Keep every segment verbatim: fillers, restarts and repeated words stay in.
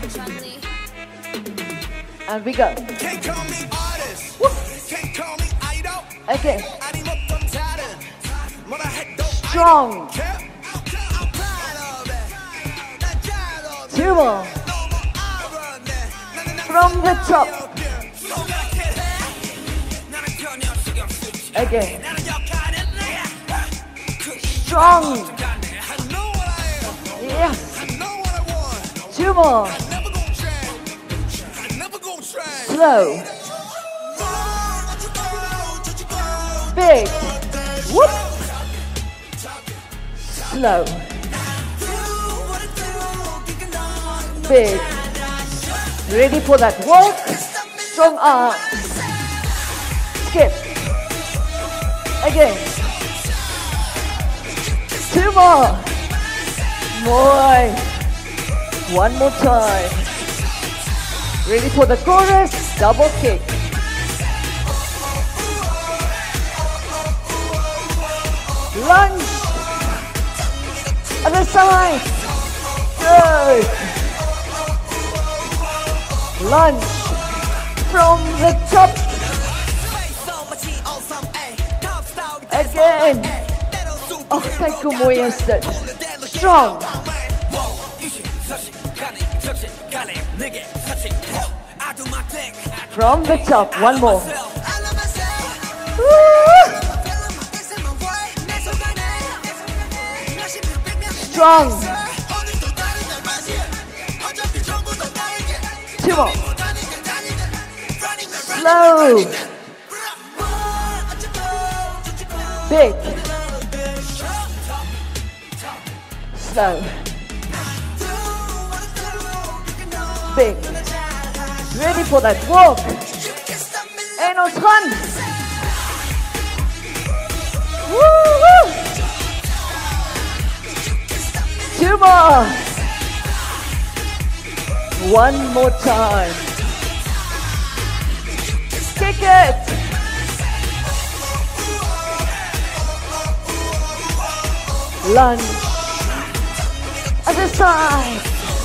And we go. Okay. Strong. Two more. From the top. Again. Strong. Yes. Two more. Slow. Big. Whoop. Slow. Big. Ready for that walk. Strong arm. Skip. Again. Two more. More. One more time. Ready for the chorus. Double kick. Lunge. Other side. Good. Lunge. From the top. Again. Oh, kijk hoe mooi is dit. Strong. From the top. One more. Woo! Strong. Two more. Slow. Big. Slow. Big. Ready for that walk. En ons gaan. Woo woo. Two more. One more time. Kick it. Lunge. Other side.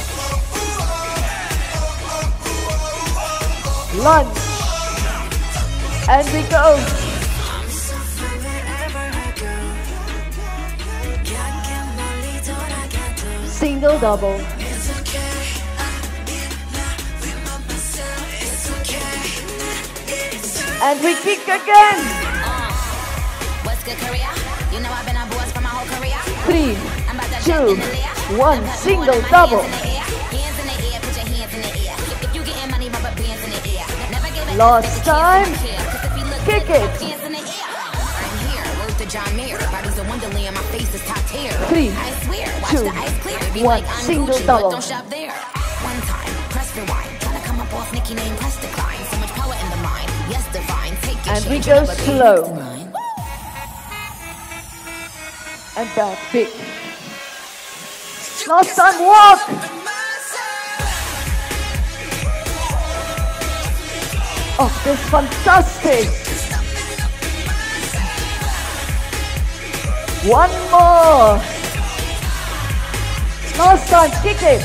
Lunge. And we go. Single double. And we kick again. What's good, Korea? You know I've been on boards for my whole career. Three, two, one, single double. Last time. Kick it. Three, two, one, single double. One time, press rewind. Trying to come up off Nicki name, press decline. So much power in the mind. Yes, divine. Take your And we go slow. And back, big. Last time, walk. Oh, this is fantastic. One more. Last time, kick it.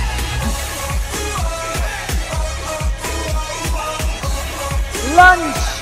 Lunge.